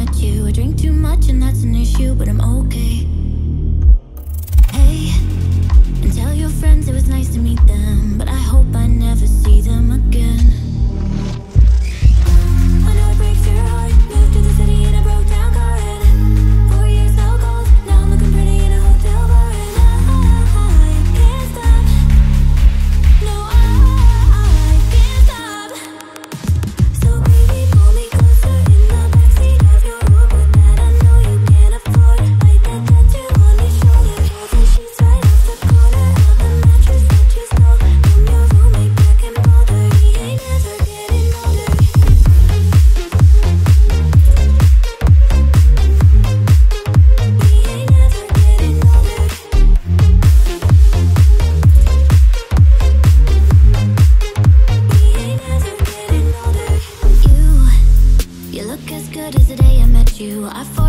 met you. I drink too much and that's an issue, but I'm okay. Hey, and tell your friends it was nice to meet them, but I hope I never see them again. I know it breaks your heart. Moved to the city in a broke down car, and 4 years so cold. Now I'm looking pretty in a hotel bar, and I can't stop. No, I can't stop. So baby, pull me closer in the backseat of your Rover that I know you can't afford. Like that tattoo on your shoulder, tear the sheets right off the corner of the mattress that you stole from your roommate back in Boulder. He ain't never getting older. He ain't never getting older. He ain't never getting older. You look as good as the day I met you. I